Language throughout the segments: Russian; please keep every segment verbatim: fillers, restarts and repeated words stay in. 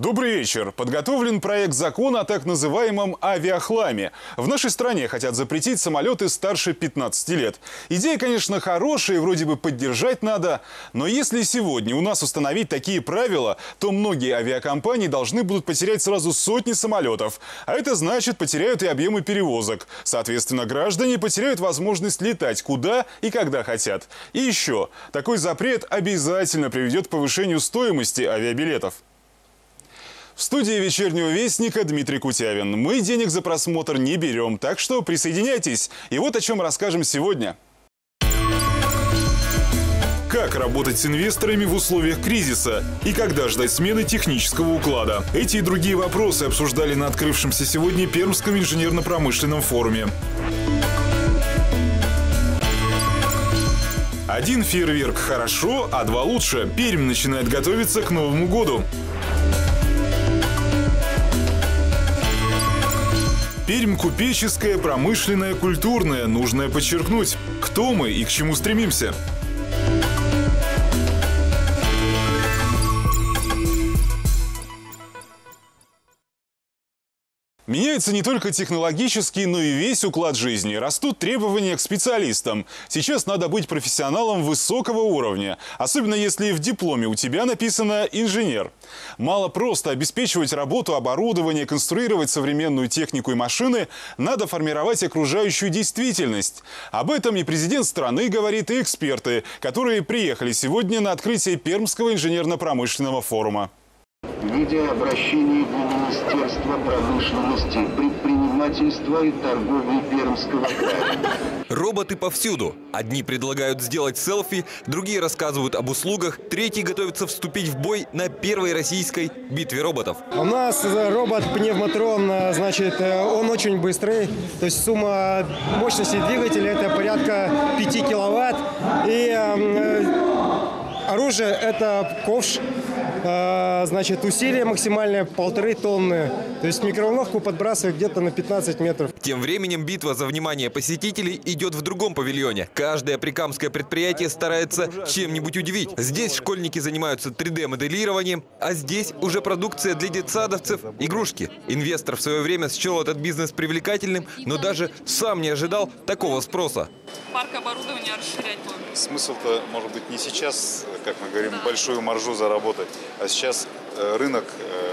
Добрый вечер. Подготовлен проект закона о так называемом авиахламе. В нашей стране хотят запретить самолеты старше пятнадцати лет. Идея, конечно, хорошая и вроде бы поддержать надо. Но если сегодня у нас установить такие правила, то многие авиакомпании должны будут потерять сразу сотни самолетов. А это значит, потеряют и объемы перевозок. Соответственно, граждане потеряют возможность летать куда и когда хотят. И еще, такой запрет обязательно приведет к повышению стоимости авиабилетов. В студии «Вечернего вестника» Дмитрий Кутявин. Мы денег за просмотр не берем, так что присоединяйтесь. И вот о чем расскажем сегодня. Как работать с инвесторами в условиях кризиса? И когда ждать смены технического уклада? Эти и другие вопросы обсуждали на открывшемся сегодня Пермском инженерно-промышленном форуме. Один фейерверк хорошо, а два лучше. Пермь начинает готовиться к Новому году. Пермь купеческая, промышленная, культурная. Нужно подчеркнуть, кто мы и к чему стремимся. Меняется не только технологический, но и весь уклад жизни. Растут требования к специалистам. Сейчас надо быть профессионалом высокого уровня. Особенно если в дипломе у тебя написано «инженер». Мало просто обеспечивать работу, оборудование, конструировать современную технику и машины. Надо формировать окружающую действительность. Об этом и президент страны говорит, и эксперты, которые приехали сегодня на открытие Пермского инженерно-промышленного форума. Видя обращение в Министерство промышленности, предпринимательства и торговли Пермского края. Роботы повсюду. Одни предлагают сделать селфи, другие рассказывают об услугах, третьи готовятся вступить в бой на первой российской битве роботов. У нас робот пневматрон, значит, он очень быстрый. То есть сумма мощности двигателя это порядка пяти киловатт. И э, оружие это ковш. Значит, усилие максимальное полторы тонны. То есть микроволновку подбрасывает где-то на пятнадцать метров. Тем временем битва за внимание посетителей идет в другом павильоне. Каждое прикамское предприятие старается чем-нибудь удивить. Здесь школьники занимаются три дэ моделированием, а здесь уже продукция для детсадовцев, игрушки. Инвестор в свое время счел этот бизнес привлекательным, но даже сам не ожидал такого спроса. Парк оборудования расширять тоже. Смысл-то, может быть, не сейчас, как мы говорим, да. большую маржу заработать, а сейчас рынок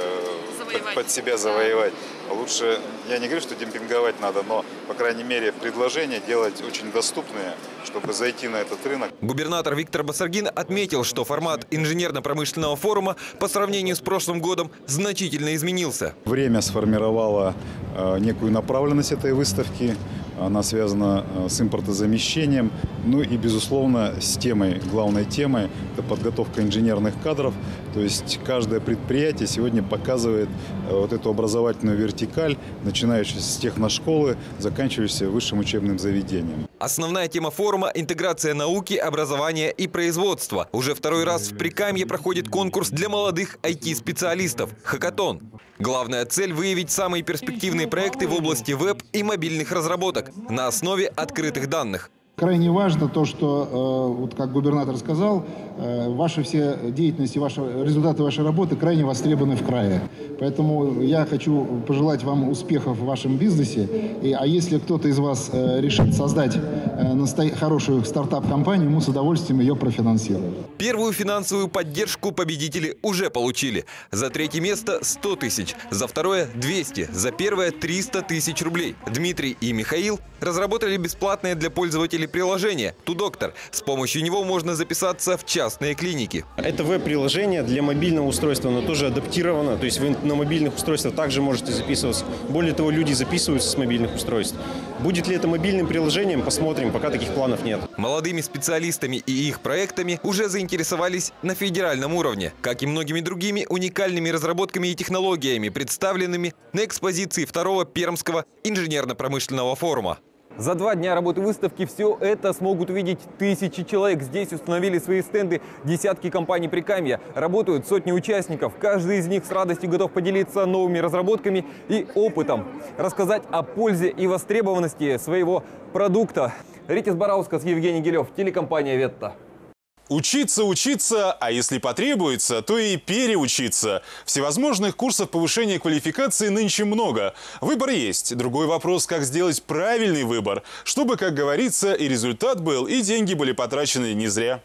э, под, под себя завоевать. Лучше, я не говорю, что демпинговать надо, но, по крайней мере, предложения делать очень доступные, чтобы зайти на этот рынок. Губернатор Виктор Басаргин отметил, что формат инженерно-промышленного форума по сравнению с прошлым годом значительно изменился. Время сформировало э, некую направленность этой выставки. Она связана с импортозамещением, ну и, безусловно, с темой, главной темой – это подготовка инженерных кадров. То есть каждое предприятие сегодня показывает вот эту образовательную вертикаль, начинающую с техношколы, заканчивающую высшим учебным заведением. Основная тема форума – интеграция науки, образования и производства. Уже второй раз в Прикамье проходит конкурс для молодых ай ти-специалистов – «Хакатон». Главная цель – выявить самые перспективные проекты в области веб и мобильных разработок на основе открытых данных. Крайне важно то, что, вот как губернатор сказал, ваши все деятельности, ваши, результаты вашей работы крайне востребованы в крае. Поэтому я хочу пожелать вам успехов в вашем бизнесе. И, а если кто-то из вас решит создать хорошую стартап-компанию, мы с удовольствием ее профинансируем. Первую финансовую поддержку победители уже получили. За третье место сто тысяч, за второе двести, за первое триста тысяч рублей. Дмитрий и Михаил разработали бесплатное для пользователей приложение «Тудоктор». С помощью него можно записаться в частные клиники. Это веб-приложение для мобильного устройства, но тоже адаптировано. То есть вы на мобильных устройствах также можете записываться. Более того, люди записываются с мобильных устройств. Будет ли это мобильным приложением, посмотрим. Пока таких планов нет. Молодыми специалистами и их проектами уже заинтересовались на федеральном уровне. Как и многими другими уникальными разработками и технологиями, представленными на экспозиции второго Пермского инженерно-промышленного форума. За два дня работы выставки все это смогут увидеть тысячи человек. Здесь установили свои стенды десятки компаний Прикамья. Работают сотни участников. Каждый из них с радостью готов поделиться новыми разработками и опытом. Рассказать о пользе и востребованности своего продукта. Ритис Бараускас, Евгений Гилев, телекомпания «Ветта». Учиться, учиться, а если потребуется, то и переучиться. Всевозможных курсов повышения квалификации нынче много. Выбор есть. Другой вопрос, как сделать правильный выбор, чтобы, как говорится, и результат был, и деньги были потрачены не зря.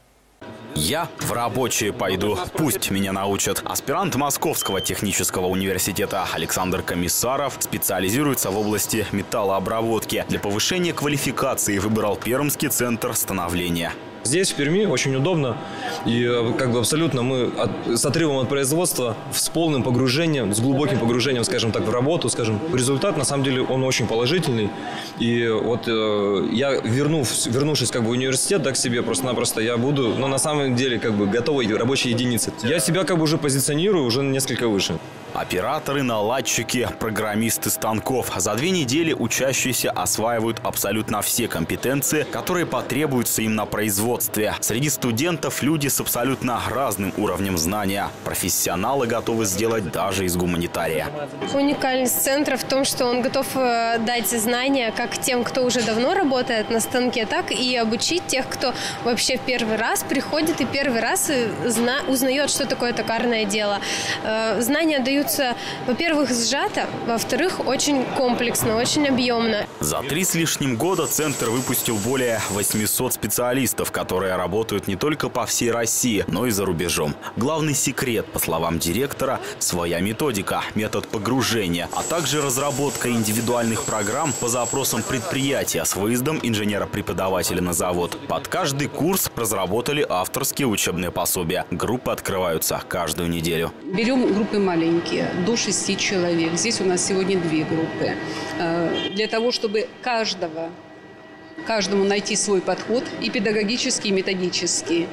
Я в рабочие пойду, пусть меня научат. Аспирант Московского технического университета Александр Комиссаров специализируется в области металлообработки. Для повышения квалификации выбрал Пермский центр становления. Здесь, в Перми, очень удобно. И как бы абсолютно мы от, с отрывом от производства, с полным погружением, с глубоким погружением, скажем так, в работу, скажем. Результат, на самом деле, он очень положительный. И вот э, я, вернув, вернувшись как бы в университет, да, к себе просто-напросто, я буду, ну, на самом деле, как бы готовой рабочей единицы. Я себя как бы уже позиционирую уже несколько выше. Операторы, наладчики, программисты станков. За две недели учащиеся осваивают абсолютно все компетенции, которые потребуются им на производстве. Среди студентов люди с абсолютно разным уровнем знания. Профессионалы готовы сделать даже из гуманитария. Уникальность центра в том, что он готов дать знания как тем, кто уже давно работает на станке, так и обучить тех, кто вообще в первый раз приходит и первый раз узнает, что такое токарное дело. Знания дают, во-первых, сжато, во-вторых, очень комплексно, очень объемно. За три с лишним года центр выпустил более восьмисот специалистов, которые работают не только по всей России, но и за рубежом. Главный секрет, по словам директора, своя методика, метод погружения, а также разработка индивидуальных программ по запросам предприятия с выездом инженера-преподавателя на завод. Под каждый курс разработали авторские учебные пособия. Группы открываются каждую неделю. Берем группы маленькие, до шести человек. Здесь у нас сегодня две группы. Для того, чтобы каждого, каждому найти свой подход, и педагогический, и методический.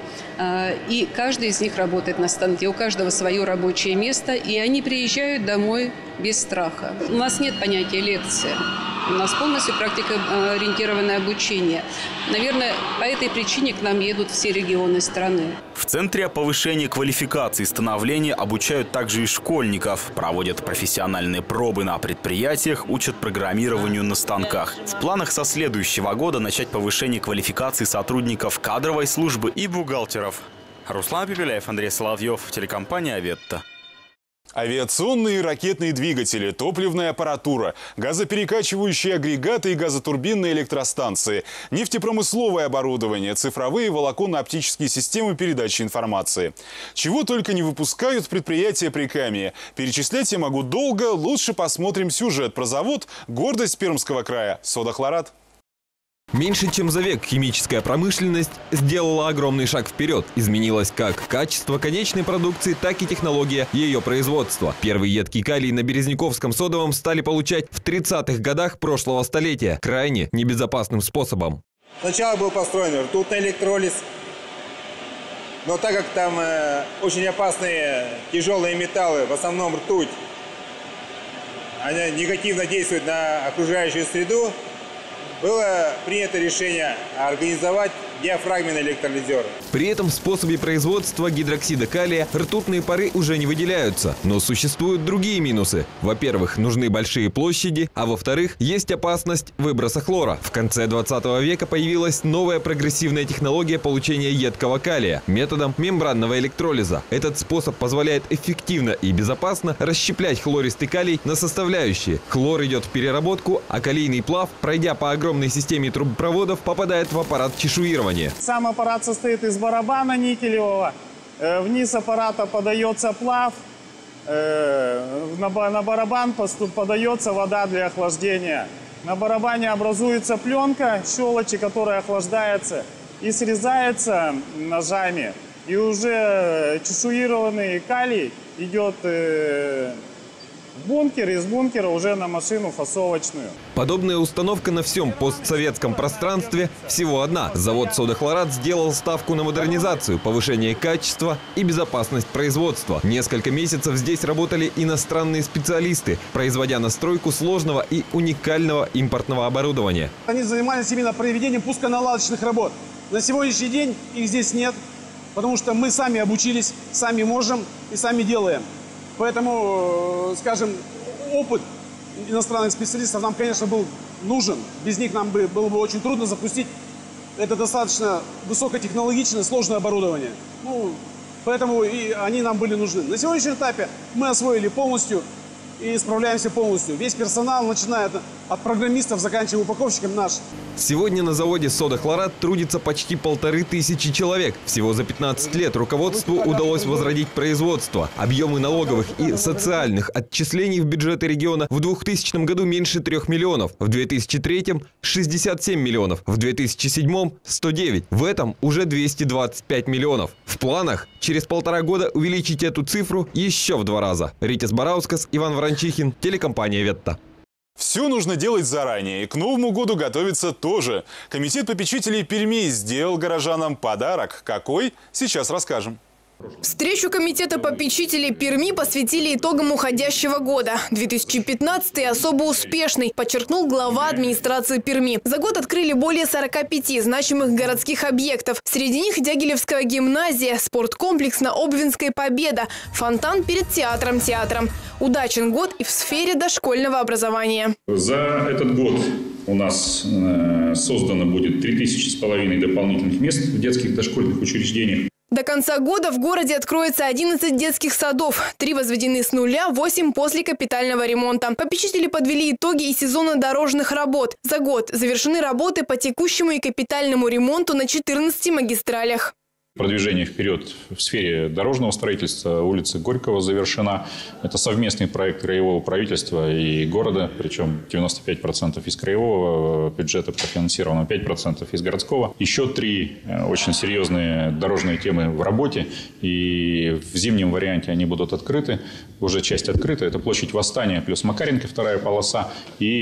И каждый из них работает на станке. У каждого свое рабочее место, и они приезжают домой без страха. У нас нет понятия лекции. У нас полностью практикоориентированное обучение. Наверное, по этой причине к нам едут все регионы страны. В Центре повышения квалификации и становления обучают также и школьников. Проводят профессиональные пробы на предприятиях, учат программированию на станках. В планах со следующего года начать повышение квалификации сотрудников кадровой службы и бухгалтеров. Руслан Пепеляев, Андрей Соловьев, телекомпания «Аветта». Авиационные и ракетные двигатели, топливная аппаратура, газоперекачивающие агрегаты и газотурбинные электростанции, нефтепромысловое оборудование, цифровые волоконно-оптические системы передачи информации. Чего только не выпускают предприятия Прикамья. Перечислять я могу долго, лучше посмотрим сюжет про завод «Гордость Пермского края» «Содохлорат». Меньше чем за век химическая промышленность сделала огромный шаг вперед. Изменилось как качество конечной продукции, так и технология ее производства. Первый едкий калий на Березняковском содовом стали получать в тридцатых годах прошлого столетия крайне небезопасным способом. Сначала был построен ртутный электролиз, но так как там э, очень опасные тяжелые металлы, в основном ртуть, они негативно действуют на окружающую среду, было принято решение организовать диафрагменные электролизеры. При этом в способе производства гидроксида калия ртутные пары уже не выделяются. Но существуют другие минусы. Во-первых, нужны большие площади, а во-вторых, есть опасность выброса хлора. В конце двадцатого века появилась новая прогрессивная технология получения едкого калия методом мембранного электролиза. Этот способ позволяет эффективно и безопасно расщеплять хлористый калий на составляющие. Хлор идет в переработку, а калийный плав, пройдя по огромной системе трубопроводов, попадает в аппарат чешуирования. Сам аппарат состоит из барабана никелевого. Вниз аппарата подается плав. На барабан подается вода для охлаждения. На барабане образуется пленка, щелочи, которая охлаждается и срезается ножами. И уже чешуированный калий идет в бункер, из бункера уже на машину фасовочную. Подобная установка на всем постсоветском пространстве всего одна. Завод «Содохлорат» сделал ставку на модернизацию, повышение качества и безопасность производства. Несколько месяцев здесь работали иностранные специалисты, производя настройку сложного и уникального импортного оборудования. Они занимались именно проведением пусконаладочных работ. На сегодняшний день их здесь нет, потому что мы сами обучились, сами можем и сами делаем. Поэтому, скажем, опыт иностранных специалистов нам, конечно, был нужен. Без них нам бы, было бы очень трудно запустить это достаточно высокотехнологичное, сложное оборудование. Ну, поэтому и они нам были нужны. На сегодняшнем этапе мы освоили полностью и справляемся полностью. Весь персонал, начиная от программистов, заканчивая упаковщиком, наш. Сегодня на заводе «Сода-Хлорат» трудится почти полторы тысячи человек. Всего за пятнадцать лет руководству удалось возродить производство. Объемы налоговых и социальных отчислений в бюджеты региона в двухтысячном году меньше трех миллионов, в две тысячи третьем – шестьдесят семь миллионов, в две тысячи седьмом – сто девять. В этом уже двести двадцать пять миллионов. В планах через полтора года увеличить эту цифру еще в два раза. Ритис Бараускас, Иван Ворончихин, телекомпания «Ветта». Все нужно делать заранее, и к Новому году готовиться тоже. Комитет попечителей Перми сделал горожанам подарок. Какой? Сейчас расскажем. Встречу комитета попечителей Перми посвятили итогам уходящего года. две тысячи пятнадцатый особо успешный, подчеркнул глава администрации Перми. За год открыли более сорока пяти значимых городских объектов. Среди них Дягилевская гимназия, спорткомплекс на Обвинской Победа, фонтан перед театром-театром. Удачен год и в сфере дошкольного образования. За этот год у нас э, создано будет три тысячи с половиной дополнительных мест в детских дошкольных учреждениях. До конца года в городе откроется одиннадцать детских садов. Три возведены с нуля, восемь после капитального ремонта. Попечители подвели итоги и сезона дорожных работ. За год завершены работы по текущему и капитальному ремонту на четырнадцати магистралях. Продвижение вперед в сфере дорожного строительства. Улица Горького завершена. Это совместный проект краевого правительства и города. Причем девяносто пять процентов из краевого бюджета профинансировано, пять процентов из городского. Еще три очень серьезные дорожные темы в работе. И в зимнем варианте они будут открыты. Уже часть открыта. Это площадь Восстания плюс Макаренко, вторая полоса.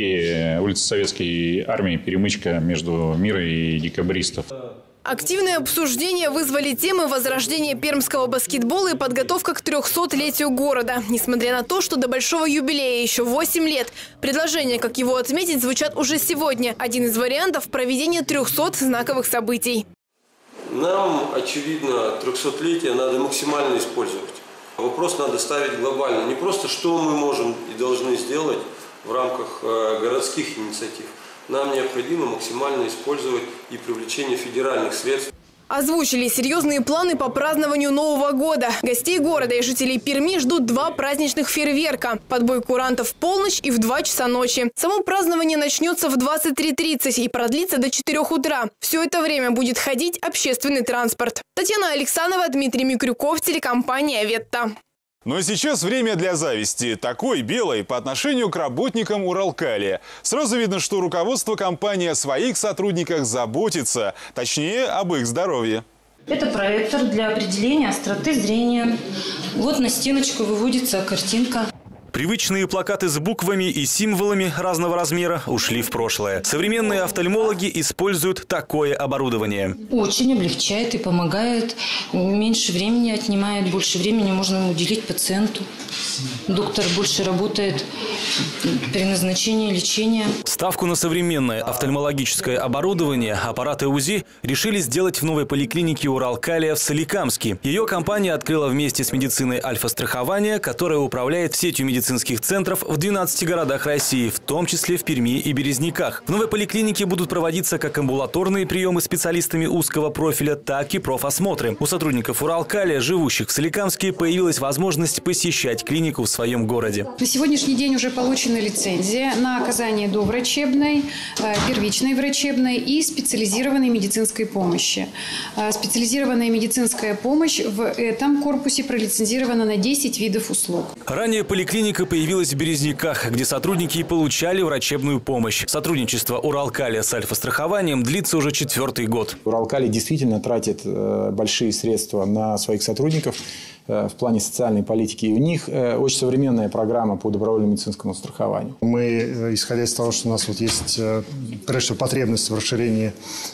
И улица Советской Армии, перемычка между Мира и Декабристов. Активное обсуждение вызвали темы возрождения пермского баскетбола и подготовка к трехсотлетию города. Несмотря на то, что до большого юбилея еще восемь лет, предложения, как его отметить, звучат уже сегодня. Один из вариантов – проведение трехсот знаковых событий. Нам, очевидно, трехсотлетие надо максимально использовать. Вопрос надо ставить глобально. Не просто, что мы можем и должны сделать в рамках городских инициатив. Нам необходимо максимально использовать и привлечение федеральных средств. Озвучили серьезные планы по празднованию Нового года. Гостей города и жителей Перми ждут два праздничных фейерверка. Подбой курантов в полночь и в два часа ночи. Само празднование начнется в двадцать три тридцать и продлится до четырёх утра. Все это время будет ходить общественный транспорт. Татьяна Александрова, Дмитрий Микрюков, телекомпания «Ветта». Ну а сейчас время для зависти. Такой белой по отношению к работникам Уралкалия. Сразу видно, что руководство компании о своих сотрудниках заботится. Точнее, об их здоровье. Это проектор для определения остроты зрения. Вот на стеночку выводится картинка. Привычные плакаты с буквами и символами разного размера ушли в прошлое. Современные офтальмологи используют такое оборудование. Очень облегчает и помогает. Меньше времени отнимает, больше времени можно уделить пациенту. Доктор больше работает при назначении лечения. Ставку на современное офтальмологическое оборудование, аппараты УЗИ, решили сделать в новой поликлинике Уралкалия в Соликамске. Ее компания открыла вместе с медициной Альфа-страхования, которая управляет сетью медицинских центров в двенадцати городах России, в том числе в Перми и Березниках. В новой поликлинике будут проводиться как амбулаторные приемы специалистами узкого профиля, так и профосмотры. У сотрудников Уралкалия, живущих в Соликамске, появилась возможность посещать клинику в своем городе. На сегодняшний день уже получена лицензия на оказание доврачебной, первичной врачебной и специализированной медицинской помощи. Специализированная медицинская помощь в этом корпусе пролицензирована на десять видов услуг. Ранее поликлиника появилась в Березниках, где сотрудники получали врачебную помощь. Сотрудничество Уралкалия с Альфа-страхованием длится уже четвертый год. Уралкалий действительно тратит большие средства на своих сотрудников в плане социальной политики. И у них очень современная программа по добровольному медицинскому страхованию. Мы, исходя из того, что у нас вот есть, прежде всего, потребность в расширении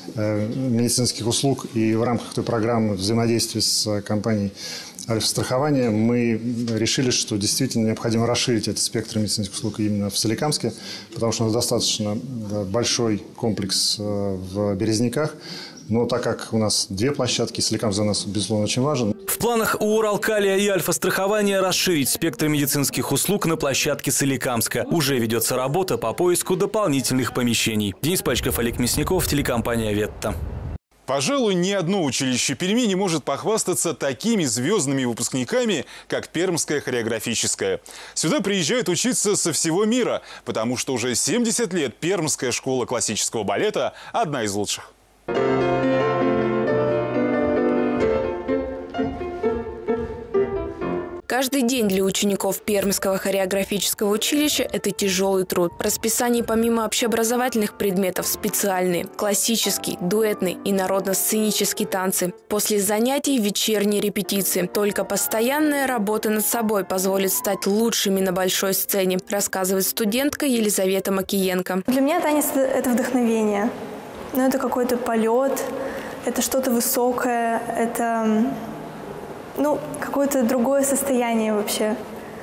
медицинских услуг, и в рамках той программы взаимодействия с компанией Альфа-страхования мы решили, что действительно необходимо расширить этот спектр медицинских услуг именно в Соликамске, потому что у нас достаточно большой комплекс в Березниках. Но так как у нас две площадки, Соликамск для нас, безусловно, очень важен. В планах у Уралкалия и Альфа-страхования расширить спектр медицинских услуг на площадке Соликамска. Уже ведется работа по поиску дополнительных помещений. Денис Пачков, Олег Мясников, телекомпания «Ветта». Пожалуй, ни одно училище Перми не может похвастаться такими звездными выпускниками, как Пермское хореографическое. Сюда приезжают учиться со всего мира, потому что уже семьдесят лет Пермская школа классического балета – одна из лучших. Каждый день для учеников Пермского хореографического училища – это тяжелый труд. В расписании помимо общеобразовательных предметов специальные – классический, дуэтный и народно-сценические танцы. После занятий – вечерние репетиции. Только постоянная работа над собой позволит стать лучшими на большой сцене, рассказывает студентка Елизавета Макиенко. Для меня танец – это вдохновение. Но это какой-то полет, это что-то высокое, это… Ну, какое-то другое состояние вообще.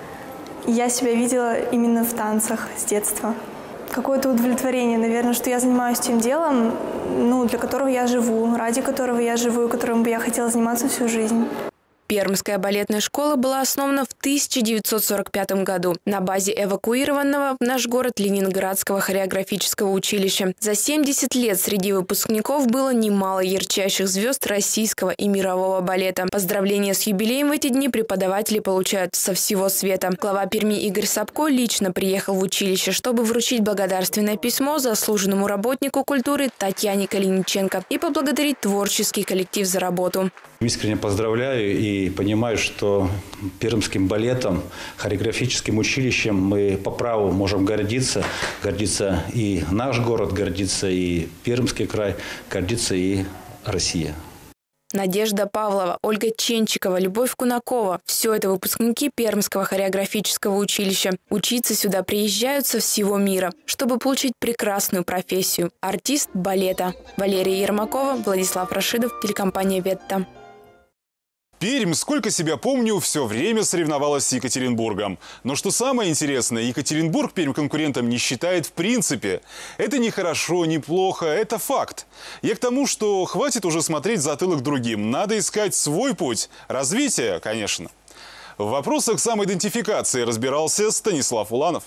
Я себя видела именно в танцах с детства. Какое-то удовлетворение, наверное, что я занимаюсь тем делом, ну, для которого я живу, ради которого я живу, которым бы я хотела заниматься всю жизнь. Пермская балетная школа была основана в тысяча девятьсот сорок пятом году на базе эвакуированного в наш город Ленинградского хореографического училища. За семьдесят лет среди выпускников было немало ярчайших звезд российского и мирового балета. Поздравления с юбилеем в эти дни преподаватели получают со всего света. Глава Перми Игорь Сапко лично приехал в училище, чтобы вручить благодарственное письмо заслуженному работнику культуры Татьяне Калиниченко и поблагодарить творческий коллектив за работу. Искренне поздравляю и понимаю, что пермским балетом, хореографическим училищем мы по праву можем гордиться. Гордится и наш город, гордится и Пермский край, гордится и Россия. Надежда Павлова, Ольга Ченчикова, Любовь Кунакова – все это выпускники Пермского хореографического училища. Учиться сюда приезжают со всего мира, чтобы получить прекрасную профессию – артист балета. Валерия Ермакова, Владислав Рашидов, телекомпания «Ветта». Пермь, сколько себя помню, все время соревновалась с Екатеринбургом. Но что самое интересное, Екатеринбург Пермь конкурентом не считает в принципе. Это не хорошо, не плохо, это факт. Я к тому, что хватит уже смотреть в затылок другим. Надо искать свой путь. Развитие, конечно. В вопросах самоидентификации разбирался Станислав Уланов.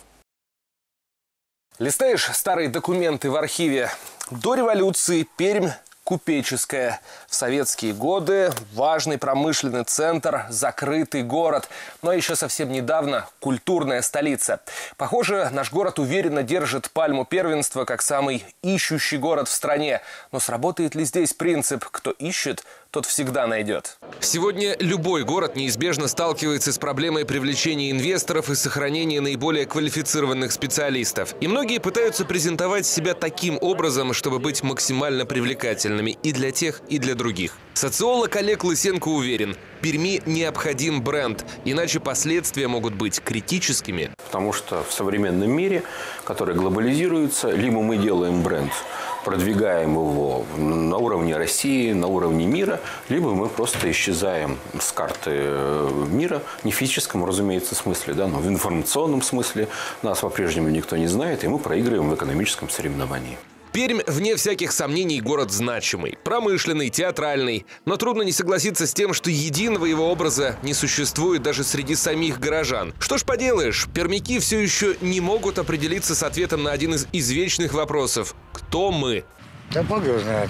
Листаешь старые документы в архиве. До революции Пермь купеческая. В советские годы важный промышленный центр, закрытый город. Но еще совсем недавно культурная столица. Похоже, наш город уверенно держит пальму первенства как самый ищущий город в стране. Но сработает ли здесь принцип «кто ищет, тот всегда найдет»? Сегодня любой город неизбежно сталкивается с проблемой привлечения инвесторов и сохранения наиболее квалифицированных специалистов. И многие пытаются презентовать себя таким образом, чтобы быть максимально привлекательными и для тех, и для других. Социолог Олег Лысенко уверен, Перми необходим бренд, иначе последствия могут быть критическими. Потому что в современном мире, который глобализируется, либо мы делаем бренд, продвигаем его на уровне России, на уровне мира, либо мы просто исчезаем с карты мира, не в физическом, разумеется, смысле, да, но в информационном смысле. Нас по-прежнему никто не знает, и мы проигрываем в экономическом соревновании. Пермь, вне всяких сомнений, город значимый, промышленный, театральный. Но трудно не согласиться с тем, что единого его образа не существует даже среди самих горожан. Что ж поделаешь, пермяки все еще не могут определиться с ответом на один из извечных вопросов. Кто мы? Да бог его знает.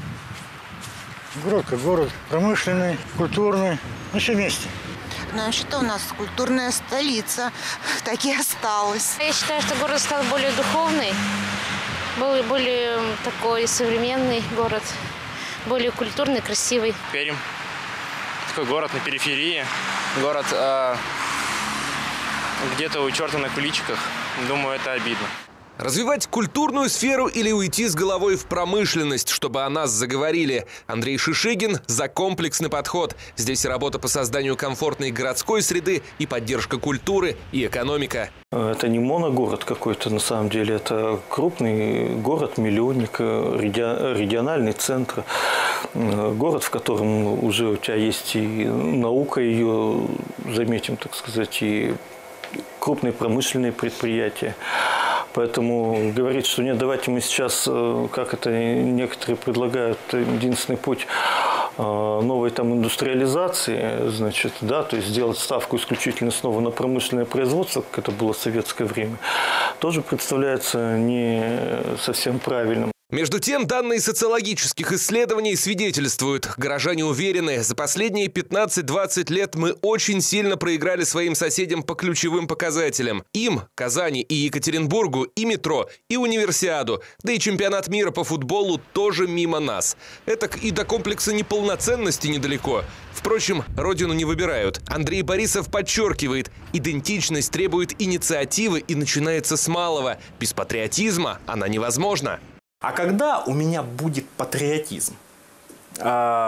Город как город, промышленный, культурный, ну все вместе. Ну, вообще-то у нас культурная столица, так и осталось. Я считаю, что город стал более духовный. Более, более такой современный город, более культурный, красивый. Пермь. Такой город на периферии, город э, где-то у черта на куличиках. Думаю, это обидно. Развивать культурную сферу или уйти с головой в промышленность, чтобы о нас заговорили. Андрей Шишигин за комплексный подход. Здесь работа по созданию комфортной городской среды и поддержка культуры и экономика. Это не моногород какой-то, на самом деле. Это крупный город-миллионник, региональный центр. Город, в котором уже у тебя есть и наука ее, заметим, так сказать, и крупные промышленные предприятия. Поэтому говорить, что нет, давайте мы сейчас, как это некоторые предлагают, единственный путь новой там индустриализации, значит, да, то есть сделать ставку исключительно снова на промышленное производство, как это было в советское время, тоже представляется не совсем правильным. Между тем, данные социологических исследований свидетельствуют. Горожане уверены, за последние пятнадцать-двадцать лет мы очень сильно проиграли своим соседям по ключевым показателям. Им, Казани и Екатеринбургу, и метро, и универсиаду, да и чемпионат мира по футболу тоже мимо нас. Этак и до комплекса неполноценности недалеко. Впрочем, родину не выбирают. Андрей Борисов подчеркивает, идентичность требует инициативы и начинается с малого. Без патриотизма она невозможна. А когда у меня будет патриотизм э,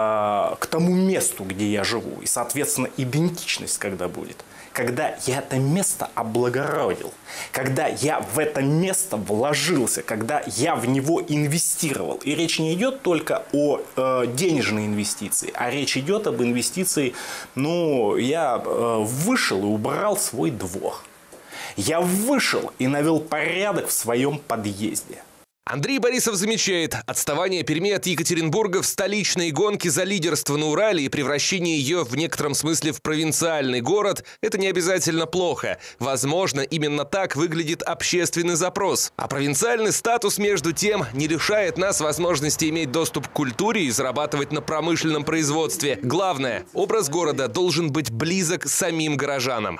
к тому месту, где я живу, и, соответственно, идентичность когда будет? Когда я это место облагородил, когда я в это место вложился, когда я в него инвестировал. И речь не идет только о э, денежной инвестиции, а речь идет об инвестиции, ну, я э, вышел и убрал свой двор. Я вышел и навел порядок в своем подъезде. Андрей Борисов замечает, отставание Перми от Екатеринбурга в столичной гонке за лидерство на Урале и превращение ее в некотором смысле в провинциальный город – это не обязательно плохо. Возможно, именно так выглядит общественный запрос. А провинциальный статус, между тем, не лишает нас возможности иметь доступ к культуре и зарабатывать на промышленном производстве. Главное, образ города должен быть близок самим горожанам.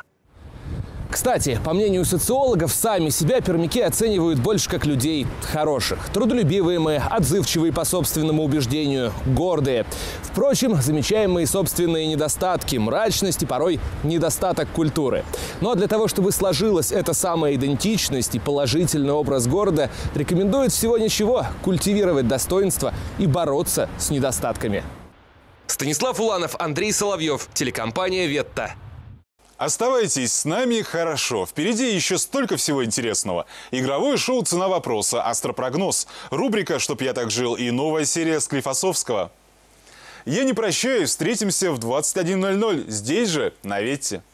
Кстати, по мнению социологов, сами себя пермяки оценивают больше как людей хороших. Трудолюбивые мы, отзывчивые по собственному убеждению, гордые. Впрочем, замечаем мы и собственные недостатки, мрачность и порой недостаток культуры. Но для того, чтобы сложилась эта самая идентичность и положительный образ города, рекомендуют всего ничего – культивировать достоинство и бороться с недостатками. Станислав Уланов, Андрей Соловьев, телекомпания «Ветта». Оставайтесь с нами, хорошо. Впереди еще столько всего интересного. Игровое шоу «Цена вопроса», астропрогноз, рубрика «Чтоб я так жил» и новая серия Склифосовского. Я не прощаюсь, встретимся в двадцать один ноль ноль, здесь же, на Ветте.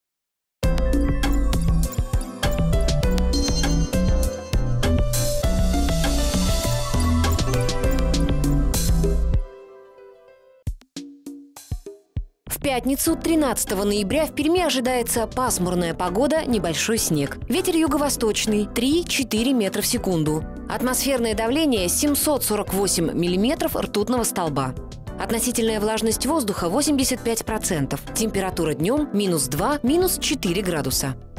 В пятницу, тринадцатого ноября, в Перми ожидается пасмурная погода, небольшой снег. Ветер юго-восточный – три-четыре метра в секунду. Атмосферное давление – семьсот сорок восемь миллиметров ртутного столба. Относительная влажность воздуха – восемьдесят пять процентов. Температура днем – минус два, минус четыре градуса.